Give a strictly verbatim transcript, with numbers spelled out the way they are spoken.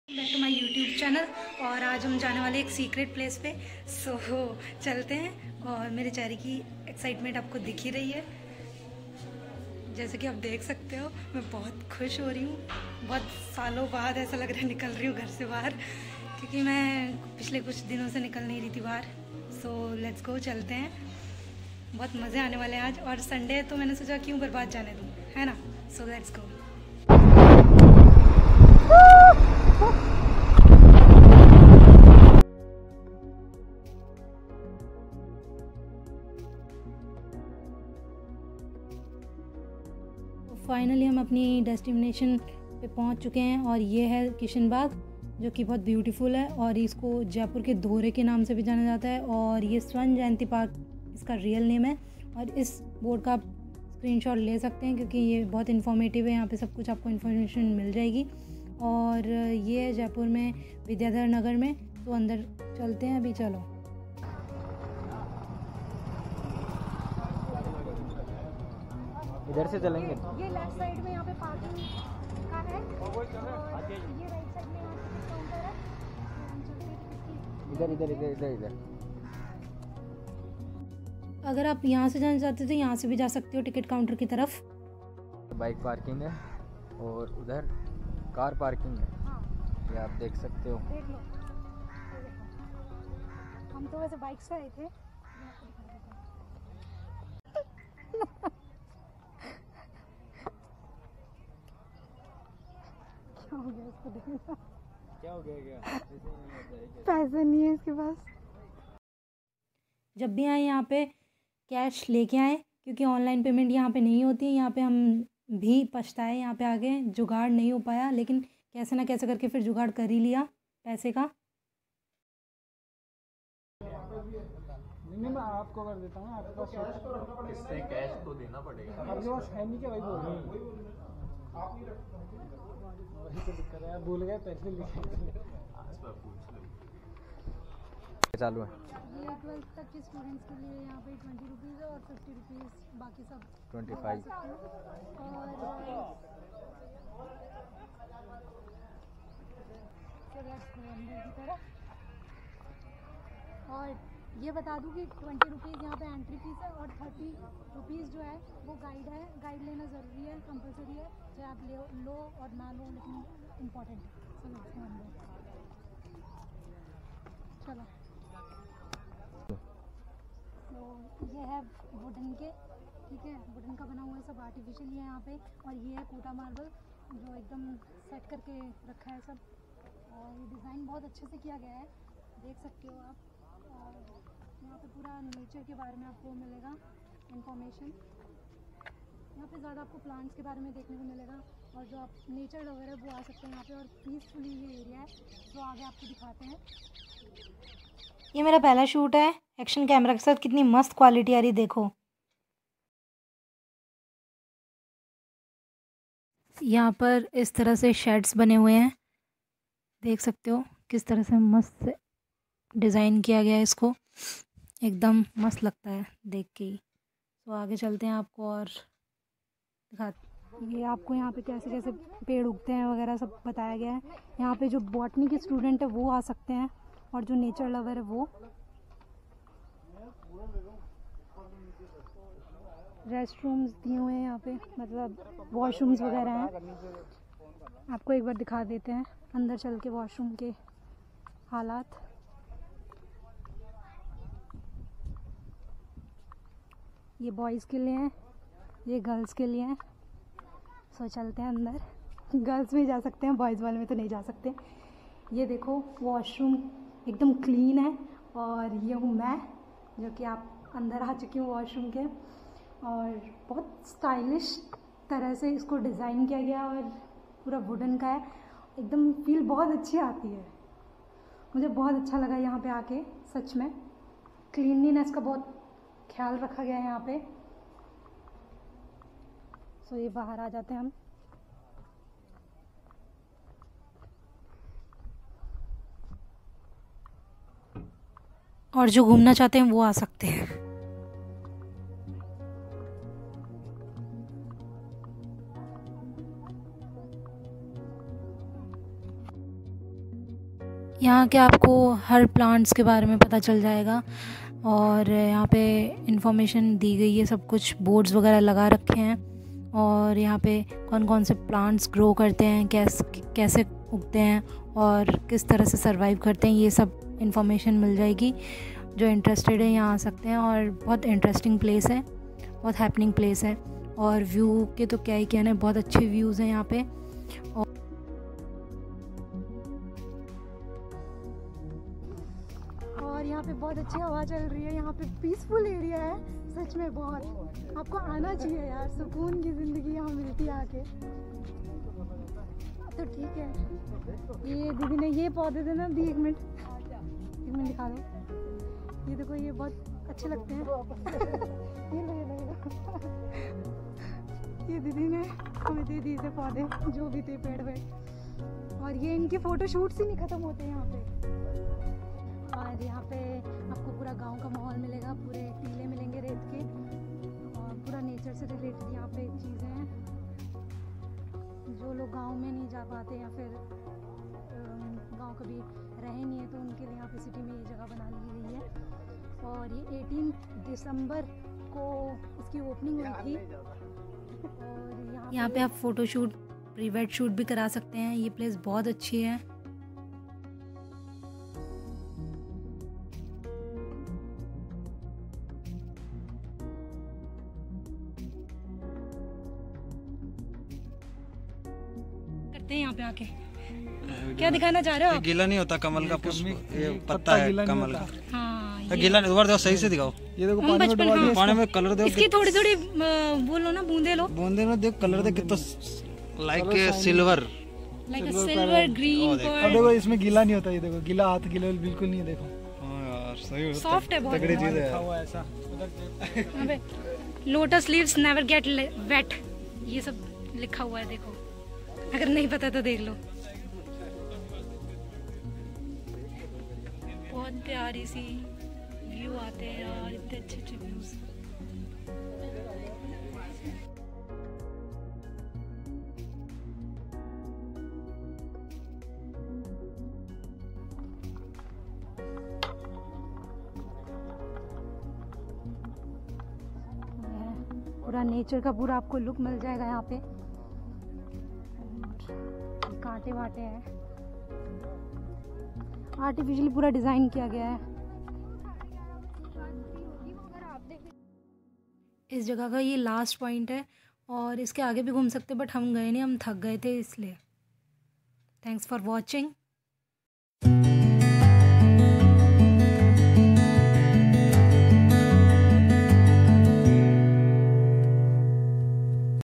Back to my YouTube channel. और आज हम जाने वाले एक सीक्रेट प्लेस पे। सो so, चलते हैं। और मेरे चेहरे की एक्साइटमेंट आपको दिख ही रही है, जैसे कि आप देख सकते हो। मैं बहुत खुश हो रही हूँ। बहुत सालों बाद ऐसा लग रहा है निकल रही हूँ घर से बाहर, क्योंकि मैं पिछले कुछ दिनों से निकल नहीं रही थी बाहर। सो लेट्स गो, चलते हैं। बहुत मज़े आने वाले हैं आज, और संडे है तो मैंने सोचा क्यों बर्बाद जाने दूँ, है ना। So let's go. फाइनली हम अपनी डेस्टिनेशन पे पहुंच चुके हैं, और ये है किशन बाग, जो कि बहुत ब्यूटीफुल है। और इसको जयपुर के धोरे के नाम से भी जाना जाता है। और ये स्वर्ण जयंती पार्क इसका रियल नेम है। और इस बोर्ड का आप स्क्रीनशॉट ले सकते हैं, क्योंकि ये बहुत इन्फॉर्मेटिव है। यहाँ पे सब कुछ आपको इन्फॉर्मेशन मिल जाएगी। और ये है जयपुर में विद्याधर नगर में। तो अंदर चलते हैं अभी, चलो। इधर से चलेंगे। ये लेफ्ट साइड में यहाँ पे पार्किंग का है, और ये राइट साइड में यहाँ पे काउंटर है। इधर इधर इधर इधर इधर अगर आप यहाँ से जाना चाहते हो तो यहाँ से भी जा सकते हो टिकट काउंटर की तरफ। बाइक पार्किंग है और उधर कार पार्किंग है। हाँ, ये आप देख सकते हो। देख लो। हम तो वैसे बाइक से आए थे। क्या हो गया इसको, देखना। क्या हो गया? क्या पैसे नहीं है इसके पास। जब भी आए यहाँ पे कैश लेके आए, क्योंकि ऑनलाइन पेमेंट यहाँ पे नहीं होती है। यहाँ पे हम भी पछताए, यहाँ पे आगे जुगाड़ नहीं हो पाया, लेकिन कैसे ना कैसे करके फिर जुगाड़ कर ही लिया पैसे का। नहीं, मैं आपको कर देता हूँ। आपके पास इससे कैश तो देना पड़ेगा। आपके पास है नहीं क्या? भाई बोल रहे वही तो दिक्कत है, भूल गए पैसे लिखे। चालू है। ये ट्वेल्थ तक के स्टूडेंट्स के लिए यहाँ पे ट्वेंटी रुपीज़ है, और फिफ्टी रुपीज़ बाकी सब ट्वेंटी फाइव। और ये बता दूँ कि ट्वेंटी रुपीज़ यहाँ पे एंट्री फीस है, और थर्टी रुपीज़ जो है वो गाइड है। गाइड लेना ज़रूरी है, कंपलसरी है, चाहे आप ले लो और ना लो, लेकिन इम्पोर्टेंट है। चलो चलो। तो ये है वुडन के, ठीक है, वुडन का बना हुआ है, सब आर्टिफिशियल है यहाँ पे। और ये है कोटा मार्बल, जो एकदम सेट करके रखा है सब। और ये डिज़ाइन बहुत अच्छे से किया गया है, देख सकते हो आप। और यहाँ पे पूरा नेचर के बारे में आपको मिलेगा इंफॉर्मेशन। यहाँ पे ज़्यादा आपको प्लांट्स के बारे में देखने को मिलेगा, और जो आप नेचर लवर है वो आ सकते हैं यहाँ पे। और पीसफुली ये एरिया है, तो आगे आपको दिखाते हैं। ये मेरा पहला शूट है एक्शन कैमरा के साथ। कितनी मस्त क्वालिटी आ रही, देखो। यहाँ पर इस तरह से शेड्स बने हुए हैं, देख सकते हो किस तरह से मस्त डिज़ाइन किया गया है इसको। एकदम मस्त लगता है देख के ही। तो आगे चलते हैं, आपको और दिखाते। ये आपको यहाँ पे कैसे कैसे पेड़ उगते हैं वगैरह सब बताया गया है। यहाँ पे जो बॉटनी के स्टूडेंट है वो आ सकते हैं, और जो नेचर लवर है वो। रेस्ट रूम्स दिए हुए हैं यहाँ पे, मतलब वॉशरूम्स वगैरह हैं। आपको एक बार दिखा देते हैं अंदर चल के वॉशरूम के हालात। ये बॉयज़ के लिए हैं, ये गर्ल्स के लिए हैं। सो चलते हैं अंदर। गर्ल्स में जा सकते हैं, बॉयज़ वाले में तो नहीं जा सकते। ये देखो वॉशरूम एकदम क्लीन है। और ये हूँ मैं, जो कि आप अंदर आ चुकी हूँ वॉशरूम के। और बहुत स्टाइलिश तरह से इसको डिज़ाइन किया गया, और पूरा वुडन का है। एकदम फील बहुत अच्छी आती है, मुझे बहुत अच्छा लगा यहाँ पे आके। सच में क्लीनलीनेस का बहुत ख्याल रखा गया है यहाँ पे। सो ये बाहर आ जाते हैं हम। और जो घूमना चाहते हैं वो आ सकते हैं। यहाँ के आपको हर प्लांट्स के बारे में पता चल जाएगा और यहाँ पे इंफॉर्मेशन दी गई है, सब कुछ बोर्ड्स वगैरह लगा रखे हैं और यहाँ पे कौन कौन से प्लांट्स ग्रो करते हैं, कैसे कैसे उगते हैं और किस तरह से सरवाइव करते हैं, ये सब इंफॉर्मेशन मिल जाएगी। जो इंटरेस्टेड है यहाँ आ सकते हैं और बहुत इंटरेस्टिंग प्लेस है, बहुत हैपनिंग प्लेस है और व्यू के तो क्या ही कहना है, बहुत अच्छे व्यूज़ हैं यहाँ पे। और और यहाँ पे बहुत अच्छी हवा चल रही है, यहाँ पे पीसफुल एरिया है सच में बहुत। आपको आना चाहिए यार, सुकून की ज़िंदगी यहाँ मिलती है आके। तो ठीक है, ये दीदी ने ये पौधे थे ना, दी एक मिनट एक मिनट दिखा दो। ये देखो, ये बहुत अच्छे लगते हैं। ये लो, ये लो, ये लो। ये दीदी ने हमें दे दिए थे पौधे, जो भी थे पेड़ वेड़, और ये इनके फ़ोटो शूट्स ही नहीं ख़त्म होते यहाँ पे। और यहाँ पे आपको पूरा गांव का माहौल मिलेगा, पूरे टीले मिलेंगे रेत के और पूरा नेचर से रिलेटेड यहाँ पे चीज़ें हैं। जो लोग गांव में नहीं जा पाते या फिर गांव कभी रहे नहीं है तो उनके लिए यहाँ पे सिटी में ये जगह बना ली गई है। और ये अठारह दिसंबर को इसकी ओपनिंग हुई थी। और यहाँ यहाँ पे आप photo shoot, pre wed shoot भी करा सकते हैं। ये प्लेस बहुत अच्छी है। यहाँ पे आके क्या दिखाना चाह रहे हो आप? गीला नहीं होता कमल का पुष्प, ये पत्ता है कमल का। हाँ, गीला नहीं, दो सही से दिखाओ। ये देखो पानी में डुबा दिया, पानी में कलर दो, इसकी थोड़ी थोड़ी बोलो ना, बूंदे लो, बूंदे में देखो कलर दे कितना like silver, like a silver green. अब देखो इसमें गीला नहीं होता, ये देखो गीला हाथ गीला बिल्कुल नहीं है। देखो हां यार सही होता, सॉफ्ट है बहुत, तगड़ी चीज है लिखा हुआ है ऐसा। अबे lotus leaves never get wet, ये सब लिखा हुआ है, देखो अगर नहीं पता तो देख लो। बहुत प्यारी सी व्यू आते हैं यार, इतने अच्छे अच्छे व्यूज। पूरा नेचर का पूरा आपको लुक मिल जाएगा यहाँ पे। कांटे वाटे हैं, आर्टिफिशियली पूरा डिज़ाइन किया गया है। इस जगह का ये लास्ट पॉइंट है और इसके आगे भी घूम सकते, बट हम गए नहीं, हम थक गए थे इसलिए। Thanks for watching.